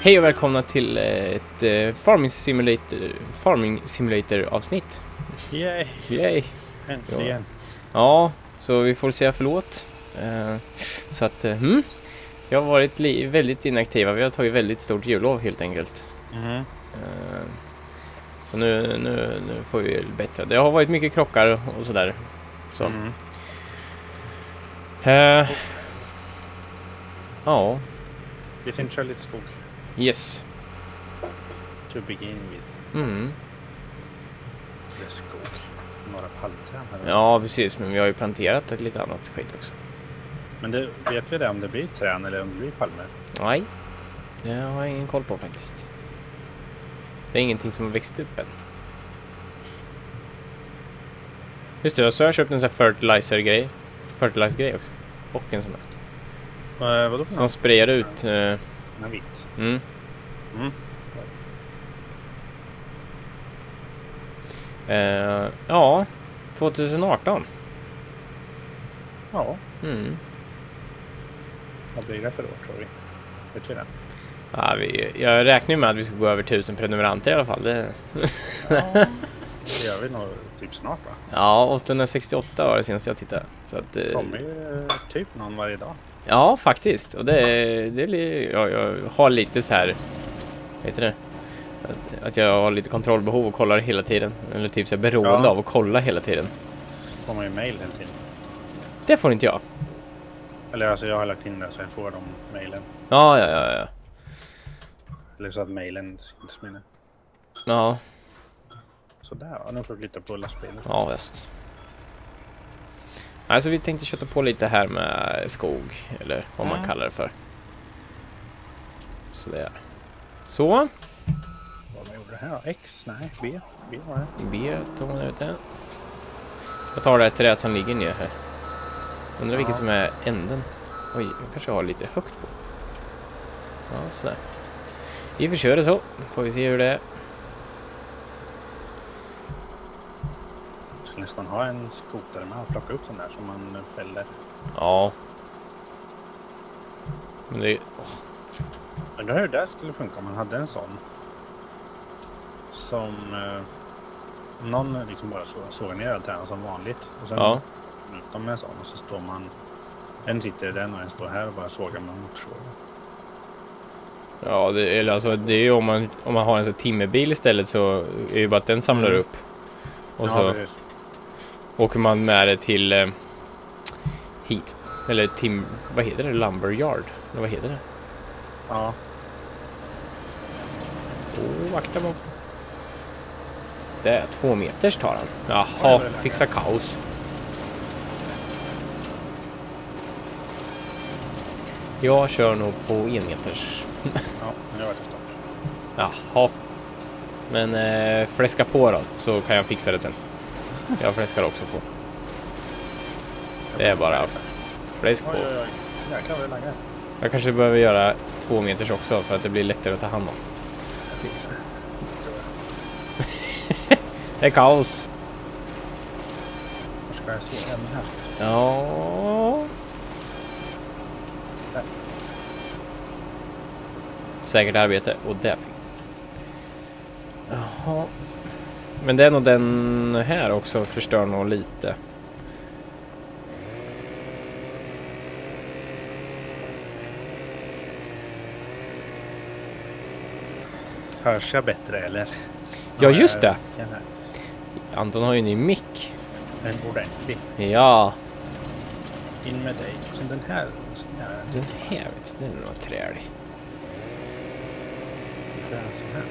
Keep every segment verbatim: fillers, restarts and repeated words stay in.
Hej och välkomna till ett uh, Farming Simulator Farming Simulator avsnitt. Yay! Yay! Äntligen! Ja. ja, så vi får säga förlåt. Uh, så att, uh, hmm, jag har varit li- väldigt inaktiva. Vi har tagit väldigt stort jullov helt enkelt. Mm. Uh, så nu, nu, nu får vi bättre. Det har varit mycket krockar och sådär. Så. Mm. Uh, ja. Vi tänkte köra lite skog. Yes. To begin with. Mm. Det är skog. Några palmträd här. Ja, precis. Men vi har ju planterat ett lite annat skit också. Men det, vet vi det om det blir trän eller om det blir palmer? Nej, det har jag ingen koll på faktiskt. Det är ingenting som har växt upp än. Just det, så har jag köpt en sån här fertilizer-grej. Fertilizer-grej också. Och en sån där. Uh, vadå för Som något? sprayar ut. Uh, Den är vit. mm. Mm. Uh, ja, tjugo arton. Ja, Mm. vad blir det för år tror vi? Vet vi det? Ja, vi, jag räknar ju med att vi ska gå över tusen prenumeranter i alla fall. Det, Ja, det gör vi nog typ snart va? ja, åttahundrasextioåtta var det senaste jag tittade. Så att, Det uh, kommer ju typ någon varje dag. ja, faktiskt. Och det är, det är li- ja, jag har lite så här, vad heter det? Att, att jag har lite kontrollbehov och kollar hela tiden. Eller typ så här beroende Ja. av att kolla hela tiden. Får man ju mail hela tiden. Det får inte jag. Eller alltså jag har lagt in det så jag får de mailen. Ja, ja, ja, ja. Eller så att mailen syns med det. Ja, Sådär va, nu får du lita på lastbilen. ja, visst. Alltså vi tänkte köta på lite här med skog. Eller vad man Mm. kallar det för. Så det är. Så. Vad man gjorde här då? X? Nej, B. B var det. B tog man ut det. Jag tar det här trädet som ligger ner här. Undrar vilken Ja. som är änden. Oj, jag kanske har lite högt på. Ja, sådär. Vi får köra så. Får vi se hur det är. Jag skulle nästan ha en skoter med och plocka upp den där som man fäller. Ja. Men det... åh. Undrar hur det där skulle funka om man hade en sån. Som... Eh, om någon liksom bara så, sågar ner allt här som vanligt. Och sen Ja. ut dem med en sån och så står man... En sitter i den och en står här och bara sågar med motorsågen. Ja, det, eller alltså, det är ju om man, om man har en sån timmerbil istället så är det ju bara att den samlar Mm. upp. Och Ja, så precis. åker man med det till eh, hit. Eller tim... Vad heter det? Lumberyard? Eller vad heter det? Ja. Åh, akta mig. Det är två meters tar han. Oj, Jaha, vad är det? fixa kaos. Jag kör nog på en meters. Ja, men det var det stopp. Jaha. Men eh, fläska på då, så kan jag fixa det sen. Jag fläskar också på. Det är bara fläsk på. Oj, oj, oj. Jäklar vad det laggar. Jag kanske behöver göra två meters också för att det blir lättare att ta hand om. Jag fixar det. Det är kaos. Var ska jag såga den här? Ja. Där. Säkert arbete. Och där fick. Jaha. Men det är nog den här också förstör nog lite. Hörs jag bättre eller? Ja, just det. Den här. Anton har ju en ny mick. En ordentlig. Ja. In med dig. Sen den här. Sån här. Den här, vet du, den var trälig. Vi får göra en sån här.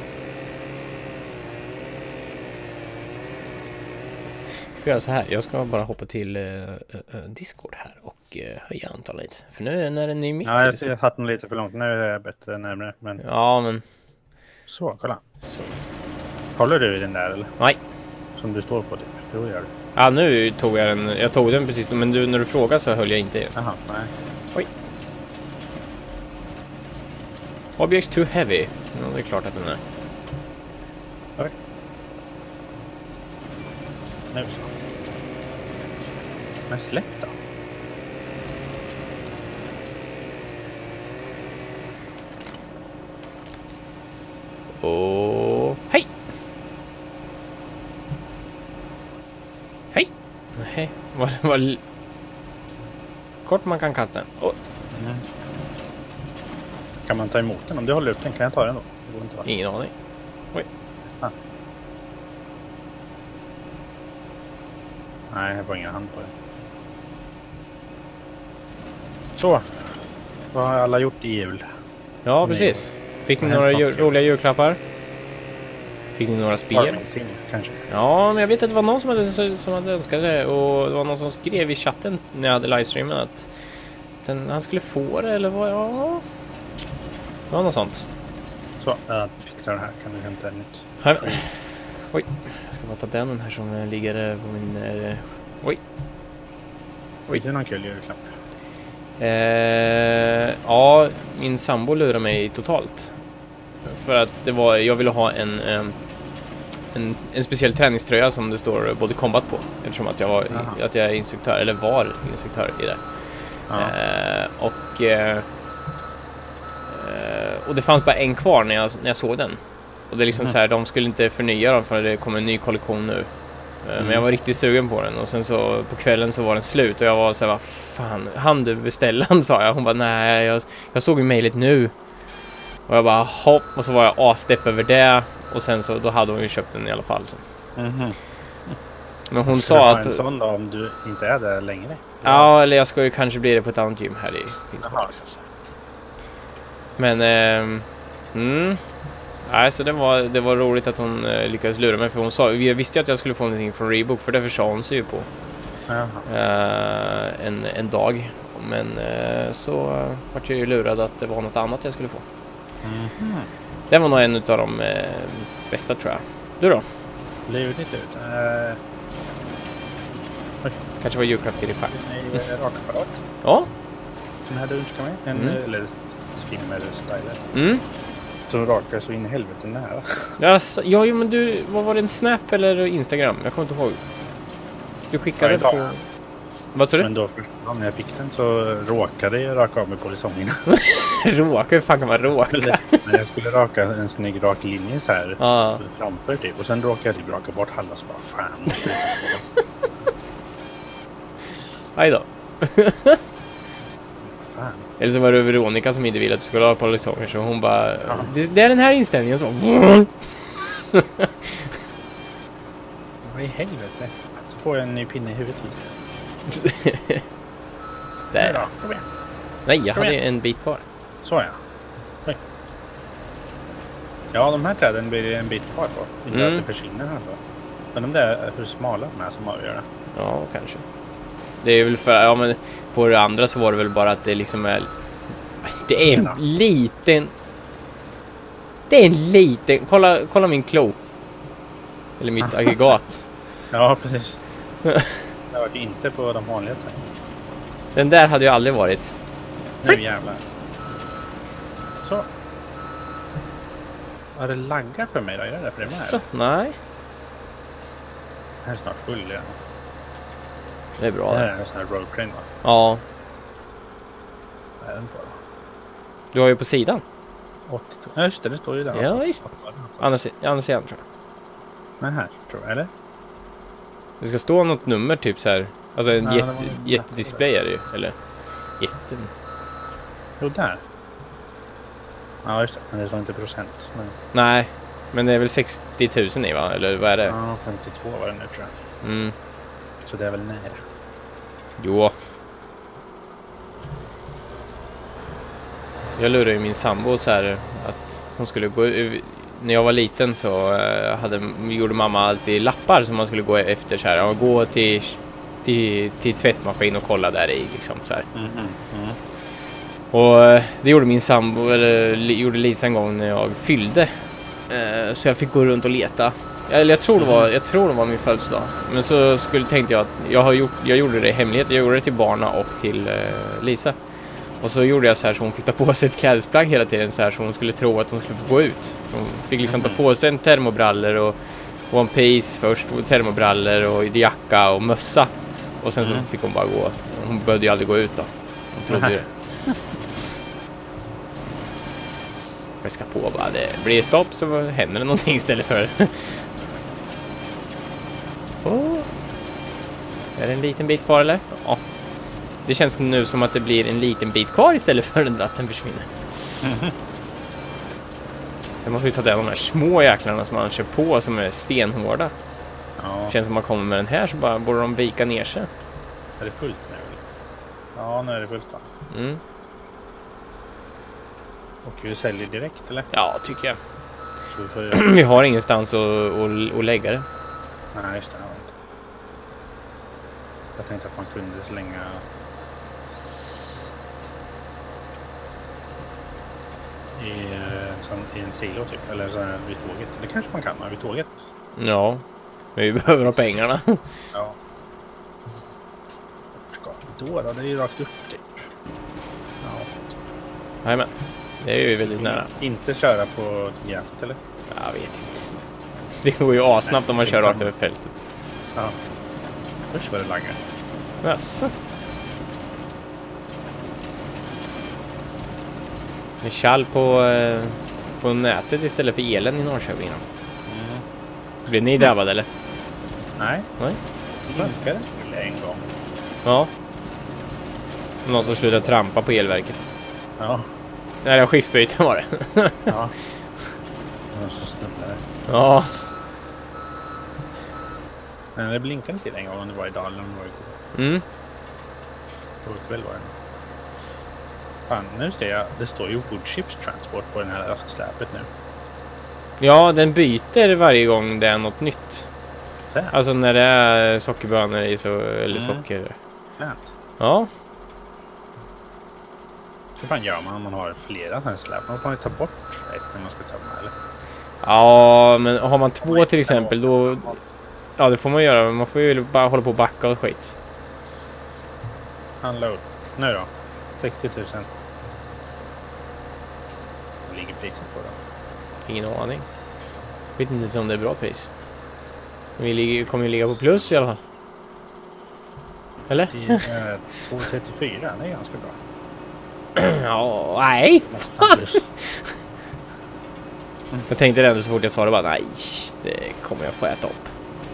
Vi får göra så här. Jag ska bara hoppa till uh, uh, Discord här och uh, höja antalet. För nu när det är en ny mick. Ja, jag ser jag hatt den lite för långt. Nu är jag bättre närmare. Men Ja, men... så, kolla. Så. Håller du i den där eller? Nej. Som du står på typ. Jo, gör du. Ja, nu tog jag den. Jag tog den precis. Men du, när du frågar så höll jag inte i den. Jaha, nej. Oj. Objects too heavy. Ja, det är klart att den är. Oj. Nu så. Men släpp då. Hej! Nej, vad var kort man kan kasta den. Oh. Mm. Kan man ta emot den? Om du håller upp den kan jag ta den då? Det går inte, va? Ingen aning. Oj. Ah. Nej, jag får ingen hand på den. Så. Vad har alla gjort i jul? Ja, precis. Fick ni några jul, roliga julklappar? Fick ni några spel? Farming, kanske. Ja, men jag vet att det var någon som hade, som hade önskat det. Och det var någon som skrev i chatten när jag hade livestreamen att den, han skulle få det, eller vad? Ja, det var något sånt. Så, jag fixar det här. Kan du hämta en nytt? Här. Oj, jag ska bara ta den här som ligger på min... Eh, oj. Oj, det är någon kul julklapp. Eh, ja, min sambo lurade mig totalt. För att det var, jag ville ha en, en, en, en speciell träningströja som det står Body Combat på. Eftersom att jag, var, att jag är instruktör, eller var instruktör i det. Eh, och, eh, och det fanns bara en kvar när jag, när jag såg den. Och det är liksom mm. så här, de skulle inte förnya dem för det kommer en ny kollektion nu. Mm. Men jag var riktigt sugen på den. Och sen så på kvällen så var den slut. Och jag var så här, vad fan, han du beställa den, sa jag. Hon bara, nej, jag, jag såg ju mejlet nu. Och jag bara, hopp. Och så var jag asdepp över det. Och sen så, då hade hon ju köpt den i alla fall. Så. Mm-hmm. Men hon ska sa att... en sån då, om du inte är där längre? Ja, eller jag ska ju kanske bli det på ett annat gym här i Finspång. Men, eh, mm. Nej, så det var, det var roligt att hon eh, lyckades lura mig. För hon sa, jag visste ju att jag skulle få någonting från Reebok. För det försade hon sig ju på. Eh, en, en dag. Men eh, så eh, var jag ju lurad att det var något annat jag skulle få. Mm-hmm. Det var nog en av de eh, bästa, tror jag. Du då? Lurigt ut. Uh... Kanske var julklapp till dig själv. Nej, rakapparat. Ja. Den här du önskar mig. En mm. eller trimmer-styler. Mm. Som rakar så in i helvete nära. Ja, ja, jo, men du, vad var det, en Snap eller Instagram? Jag kommer inte ihåg. Du skickade ja, på... Vad sa du? Men då först, ja, när jag fick den så råkade jag raka av mig polisongerna. Råka? Hur fan kan man råka? Jag skulle, jag skulle raka en snygg rak linje så här ah. framför typ. Och sen råkade jag typ raka bort halva så bara, fan. Aj då. Fan. Eller så var det Veronica som inte ville att du skulle ha polisonger. Så hon bara, ja. det, det är den här inställningen så. Vad i helvete? Så får jag en ny pinne i huvudet. Städ. Nej, jag hade en bit kvar. Så ja. Oj. Ja, de här träden blir det en bit kvar på. Inte mm. att det försvinner här då. Men de där, hur smala de är som avgör det. Ja, kanske. Det är väl för, ja men på det andra så var det väl bara att det liksom är... Det är en liten... Det är en liten... Kolla, kolla min klo. Eller mitt aggregat. Ja, precis. Det var inte på de vanliga träden. Den där hade ju aldrig varit. Nu jävlar. Så. Har det laggar för mig då? Gör det för det med? Så, nej. Det här är snart full igen. Det är bra. Det här är en sån här road train, va? Ja. Vad är den på då? Du har ju på sidan. åttio. Ja, just det. Det står ju där. Ja, visst. Annars sidan, tror jag. Men här, tror jag. Eller? Det ska stå något nummer typ så här. Alltså en jätte, jättedisplay är det ju. Eller jätte... Jo, där. Ja, just det. Men det står inte procent. Men... Nej, men det är väl sextio tusen i, va? Eller vad är det? Ja, femtiotvå var det nu, tror jag. Mm. Så det är väl nära. Jo. Jag lurade ju min sambo så här att hon skulle gå... När jag var liten så hade, gjorde mamma alltid lappar som man skulle gå efter så här. Och gå till, till, till tvättmaskin och kolla där i liksom så här. Mm, mm. Och det gjorde min sambo, eller gjorde Lisa en gång när jag fyllde. Så jag fick gå runt och leta. Eller jag tror det var, jag tror det var min födelsedag. Men så skulle, tänkte jag att jag, har gjort, jag gjorde det i hemlighet. Jag gjorde det till barna och till uh, Lisa. Och så gjorde jag så här så hon fick ta på sig ett klädesplagg hela tiden så här så hon skulle tro att hon skulle få gå ut. Hon fick liksom ta på sig en termobrallor och One Piece först, och termobrallor och jacka och mössa. Och sen så mm. fick hon bara gå. Hon behövde ju aldrig gå ut då. Hon trodde ju det. Jag ska på bara, det blir stopp så händer det någonting istället för. Oh. Är det en liten bit kvar eller? Ja. Det känns nu som att det blir en liten bit kvar istället för att den försvinner. Mm-hmm. Sen måste vi ta de här små jäklarna som man kör på som är stenhårda. Ja. Det känns som att man kommer med den här så bara borde de vika ner sig. Är det fullt nu? Ja, nu är det fullt då. Mm. Och vi säljer direkt eller? Ja, tycker jag. Så vi, får... vi har ingenstans att, att, att lägga det. Nej, just det. Jag tänkte att man kunde slänga... I, som, i en silo typ, eller så här vid tåget. Det kanske man kan vid tåget. Ja, men vi behöver ha pengarna. Ja. Ska vi då då? Det är ju rakt upp typ. Ja. Nej men, det är ju väldigt nära. Inte köra på gräset eller? Jag vet inte. Det går ju asnabbt om man kör rakt över fältet. Ja. Först var det laggar. Jaså? Med kall på, eh, på nätet istället för elen i Norrköping. Mm. Blir ni drabbade eller? Nej. Nej. Blinkade en gång. Ja. Någon som slutade trampa på elverket. Ja. Nej, det var skiftbyte var det. Ja. Någon som snubblade. Ja. Men det blinkade till en gång om det var i dalen. Var det mm. På kväll var det. Fan, nu ser jag, det står ju Wood Chips Transport på den här släpet nu. Ja, den byter varje gång det är något nytt. Det. Alltså när det är sockerbönor i så, eller mm. socker. Flänt. Ja. Hur fan gör man om man har flera här släp? Man kan ju ta bort ett när man ska tömma, eller? Ja, men har man två till exempel då... Ja, det får man göra. Man får ju bara hålla på och backa och skit. Unload. Nu då? sextio tusen. Vad ligger priset på då? Ingen aning. Vet inte om det är bra pris. Vi ligger, kommer ju ligga på plus i alla fall. Eller? två trettiofyra, det är ganska bra. Ja, nej. Fan. Jag tänkte ändå så fort jag sa det bara, nej, det kommer jag få äta upp.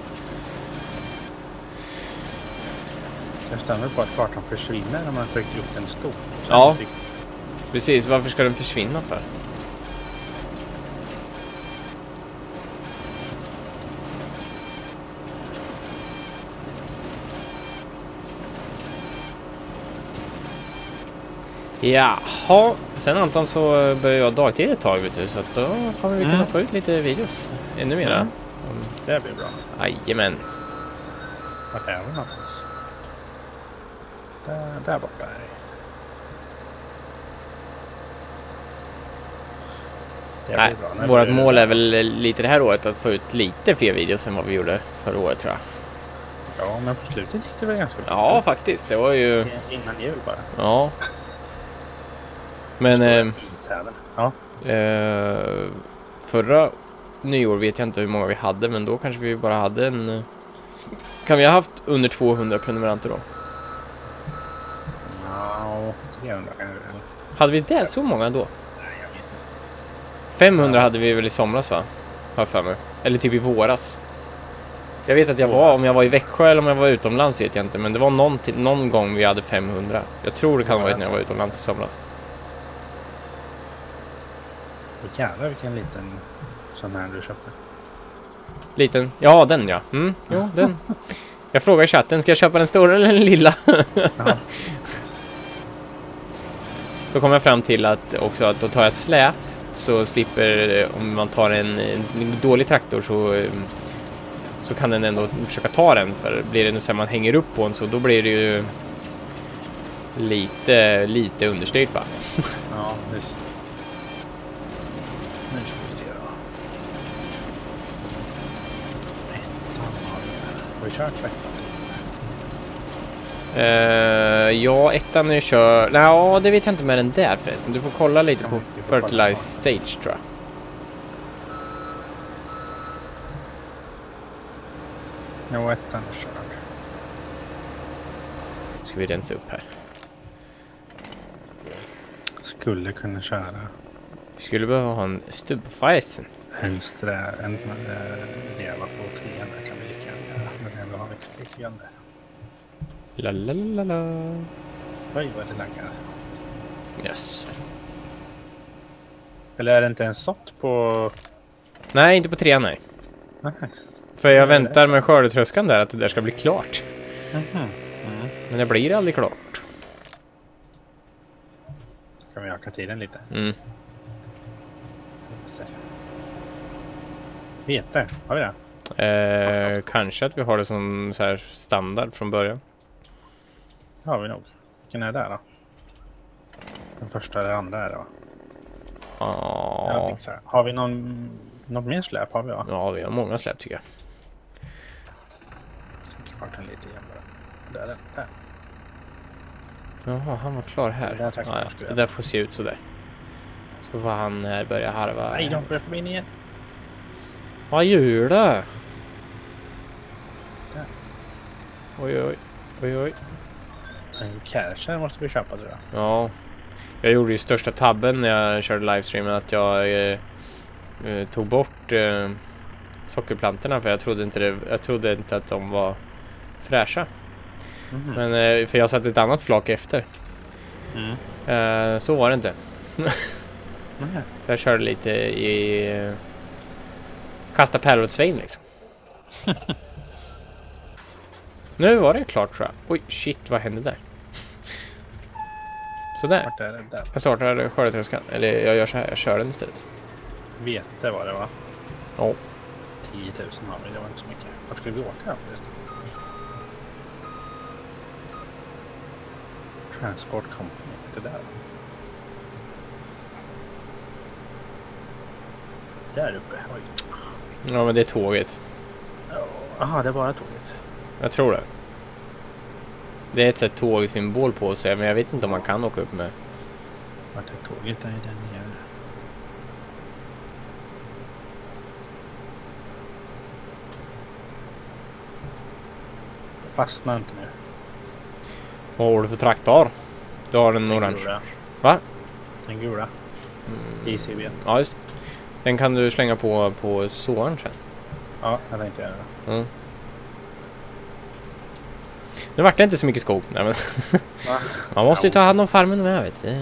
Jag stämmer på att kartan försvinner när man trycker upp den stor. Ja, precis. Varför ska den försvinna för? Jaha, sen Anton så börjar jag dagtid ett tag vet du, så att då kommer vi kunna mm. få ut lite videos ännu mera. Mm. Det blir bra. Jajamän. Vart är vi någonstans? Där, där borta är det. Nej, vårt mål är väl lite det här året att få ut lite fler videos än vad vi gjorde förra året tror jag. Ja, men på slutet gick det väl ganska bra. Ja, faktiskt. Det var ju... Innan jul bara. Ja. Men eh, ja. eh, förra nyår vet jag inte hur många vi hade, men då kanske vi bara hade en... Kan vi ha haft under tvåhundra prenumeranter då? Ja, trehundra kanske. Hade vi det så många då? Nej, jag vet inte. femhundra ja. Hade vi väl i somras va? Har för mig. Eller typ i våras. Jag vet att jag var, om jag var i Växjö eller om jag var utomlands vet jag inte, men det var någon, någon gång vi hade femhundra. Jag tror det kan vara när jag var utomlands i somras. Och jävlar vilken liten sån här du köpte. Liten? Ja, den ja. Mm, jo, den. Jag frågar i chatten, ska jag köpa den stora eller den lilla? Ja. Så kommer jag fram till att också att då tar jag släp så slipper, om man tar en, en dålig traktor så så kan den ändå försöka ta den, för blir det nu så här man hänger upp på den så då blir det ju lite lite understyrt va. Ja, visst. Nu ska vi se då. Har vi kört ettan? Uh, ja, ettan är kör... Nej, ja, det vet jag inte med den där förresten. Du får kolla lite ja, på Fertilize Stage tror jag. Ja, ettan är körd. Ska vi rensa upp här? Skulle kunna köra. Vi skulle behöva ha en stubbfajsen. Helst en leva på trean där kan vi lika gärna göra. Men ändå ha växt lite grann där. La la la la. Oj, vad det laggar. Yes. Eller är det inte en sort på... Nej, inte på trean, nej. Nej. För jag väntar med skördetröskan där att det där ska bli klart. Mm-hmm. Mm. Men det blir aldrig klart. Kan vi öka tiden lite? Mm. Vete, har vi det? Eh, kanske att vi har det som så här standard från början. Det har vi nog. Vilken är det då? Den första eller andra är det va? Ja. Jag fixar. Har vi någon, något mer släp har vi va? Ja, vi har många släp tycker jag. Sänker farten lite igen bara. Där är den. Där. Jaha, han var klar här. Det där Ja, ja. skulle Det jag- där får se ut så där. Så får han här börja harva. Nej, de börjar förbi igen. Vad gör du? Där. Oj, oj. Oj, oj. En casher måste vi köpa tror jag. Ja. Jag gjorde ju största tabben när jag körde livestreamen att jag eh, eh, tog bort eh, sockerplantorna för jag trodde inte det, jag trodde inte att de var fräscha. Mhm. Men eh, för jag satte ett annat flak efter. Mm. Eh, så var det inte. Mhm. Jag körde lite i eh, kasta pärlor åt Svein liksom. Nu var det klart tror jag. Oj, shit, vad hände där? Sådär. Vart är det? Där. Jag startar skördetröskan. Eller jag gör så här, jag kör den istället. Vete var det va? Ja. tio tusen har vi, det var inte så mycket. Vart skulle vi åka då förresten? Transport Company, det där. Där uppe, oj. Ja, men det är tåget. Jaha, det är bara tåget. Jag tror det. Det är ett sätt tågsymbol på sig, men jag vet inte om man kan åka upp med. Vart är tåget? Där är den nere. Fastna inte nu. Vad har du för traktor? Du har en Den orange. gula. Va? Den gula. Mm. I C B. Ja, just det. Den kan du slänga på på såren sen. Ja, jag tänkte göra det. Mm. Nu vart det inte så mycket skog. Nej, men Va? man måste ju ta hand om farmen med, vet du.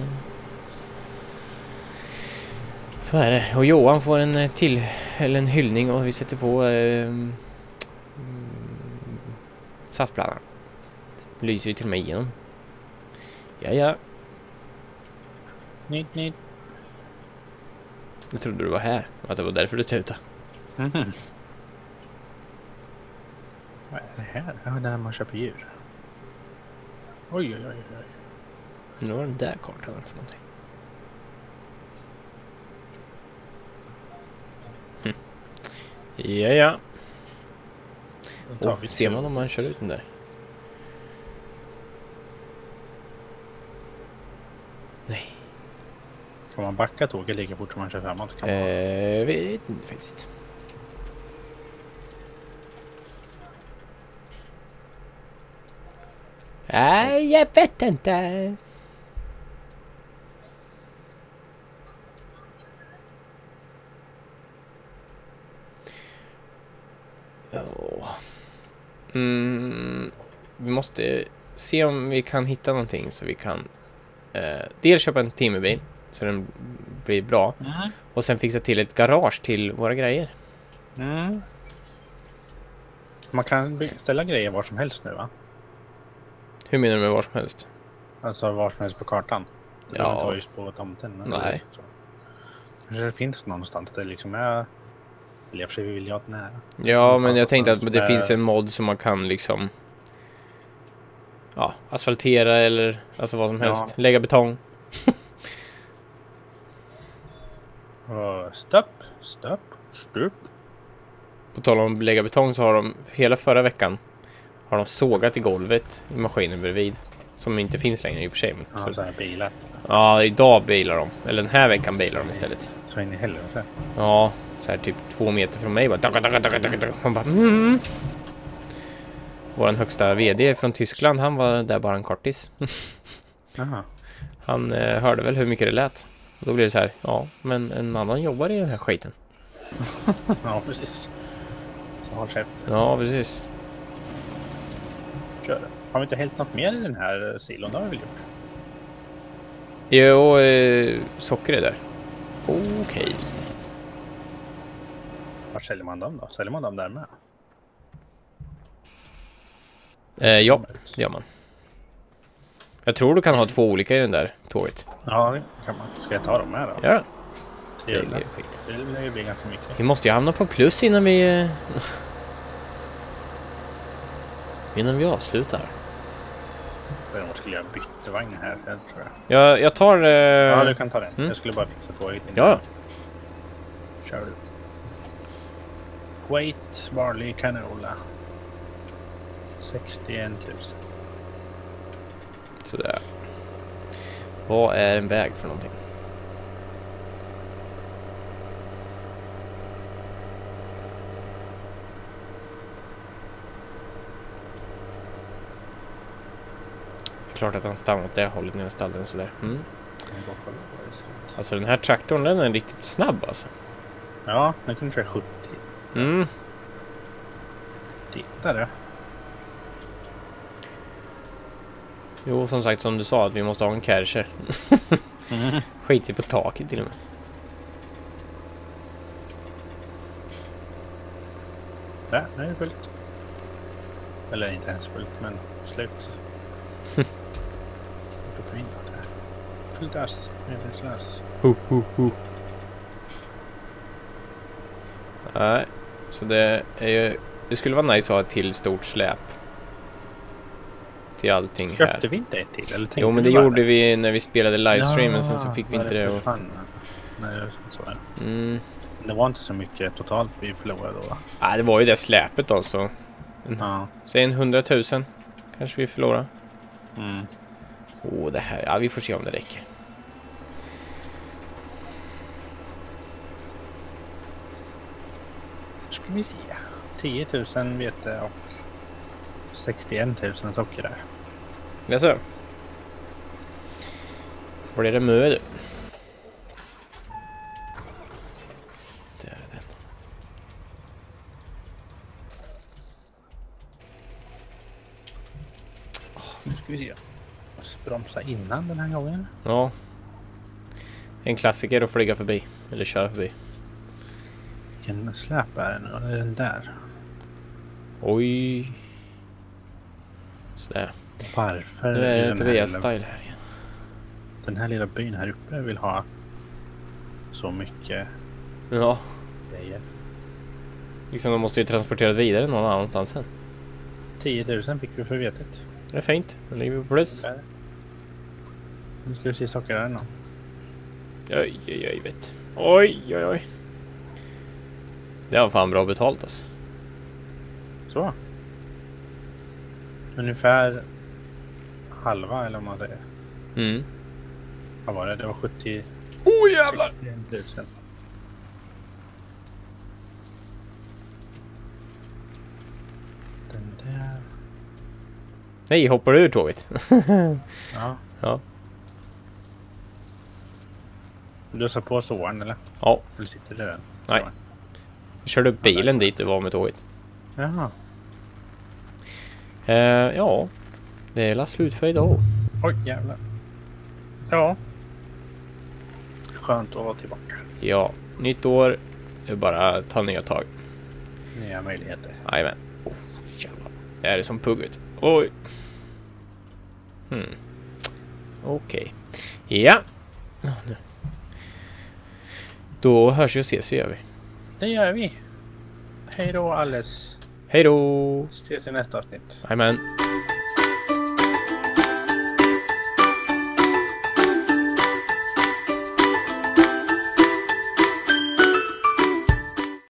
Så är det. Och Johan får en eh, till eller en hyllning och vi sätter på eh, mm, saftbladan. Lyser ju till mig igenom. Ja, ja. Nytt, nytt. Jag trodde du var här. Att det var därför du tutade. Mhm. Vad är det här? Ja, där man köper djur. Oj, oj, oj, oj. Nu var den där kartan för någonting. Hm. Ja, ja. Då tar Och vi ser till- man om man kör ut den där? Nej. Kan man backa tåget lika fort som man kör framåt? Kan man... Eh, vet inte faktiskt. Nej, jag vet inte. Åh. Mm, vi måste se om vi kan hitta någonting så vi kan eh, dels köpa en timmerbil så den blir bra. Mm. Och sen fixa till ett garage till våra grejer. Mm. Man kan by- ställa grejer var som helst nu va? Hur menar du med var som helst? Alltså var som helst på kartan. Det Ja. behöver inte vara just på tomten. Men Nej. så. Kanske det finns någonstans där liksom är... Eller i och för sig vill jag att nära. Ja, Vad men fan jag tänkte fanns att det det? finns en mod som man kan liksom ja, asfaltera eller alltså vad som Ja. helst. Lägga betong. Och stopp, stopp, stopp. På tal om lägga betong så har de hela förra veckan har de sågat i golvet i maskinen bredvid. Som inte finns längre i och för sig. Men, Ja, så så, här bilat. ja, idag bilar de. Eller den här veckan bilar de istället. Så in i helvete. Ja, så här typ två meter från mig. Bara, taka, taka, taka, taka, taka. Man bara, mm. Våran högsta vd från Tyskland, han var där bara en kortis. Jaha. Han eh, hörde väl hur mycket det lät. Och då blir det så här, ja, men en annan jobbar i den här skiten. Ja, precis. Så håll käft. Ja, precis. Kör det. Har vi inte hällt något mer i den här silon? Det har vi väl gjort? Jo, eh, socker är där. Okej. Okay. Var säljer man dem då? Säljer man dem där med? Eh, ja, det gör man. Jag tror du kan ha två olika i den där tåget. Ja, det kan man. Ska jag ta dem med då? Ja. Det är skit. Det blir ganska mycket. Vi måste ju hamna på plus innan vi... innan vi avslutar. Jag skulle göra byttevagn här, tror jag. Ja, jag tar... Eh... Ja, du kan ta den. Mm. Jag skulle bara fixa på lite. Ja. Kör du. Wheat, barley, canola. sextioen tusen. Sådär. Vad är en väg för någonting? Klart att han stannar åt det hållet när jag ställde den sådär. Mm. Alltså den här traktorn, den är riktigt snabb alltså. Ja, den kunde köra sjuttio. Mm. Titta det. Jo, som sagt, som du sa, att vi måste ha en Kärcher. Mm. Skit i på taket till och med. Där, nu är det fullt. Eller inte ens fullt, men slut. Fullt ös, medvetslös. Ho, ho, ho. Nej, så det är ju... Det skulle vara nice att ha ett till stort släp. Till allting här. Köpte vi inte ett till? Eller jo, men det gjorde vi när vi spelade livestreamen, ja, sen så fick vi inte det. Och... Nej, så är det. Mm. Det var inte så mycket totalt vi förlorade då. Nej, det var ju det släpet då, så... En, ja. Säg en hundratusen kanske vi förlorar. Mm. Åh, det här... Ja, vi får se om det räcker. Ska vi se. tio tusen vete och sextioen tusen socker där. Ja, så. Blir det mö du? Där är den. Oh, nu ska vi se. Bromsa innan den här gången. Ja. En klassiker att flyga förbi. Eller köra förbi. Vilken släp är den? Eller är den där? Oj. Sådär. Varför? Nu är det Tobias style här igen. Den här lilla byn här uppe vill ha så mycket ja. grejer. Liksom de måste ju transportera vidare någon annanstans sen. tio tusen fick vi för vetet. Det är fint. Nu ligger vi på plus. Okay. Nu ska vi se saker här nu. Oj, oj, oj, vet. Oj, oj, oj. Det var fan bra betalt alltså. Så. Ungefär halva, eller vad man säger. Mm. Vad var det? Det var sjuttio... Oh jävlar! sextioen tusen. Den där... Nej, hoppar du ur tåget? ja. Ja. Du sa på såren, eller? Ja. Eller sitter det där? Nej. Jag körde upp bilen dit och var med tåget. Jaha. Uh, ja. Det är la slut för idag. Oj, jävlar. Ja. Skönt att vara tillbaka. Ja. Nytt år. Det är bara ta nya tag. Nya möjligheter. Jajamän. Oh, jävlar. Det är det som pugget. Oj. Hmm. Okej. Okay. Ja. Då hörs vi och ses, gör vi. Det gör vi. Hej då, alles. Hej då. Ses i nästa avsnitt. Jajamän.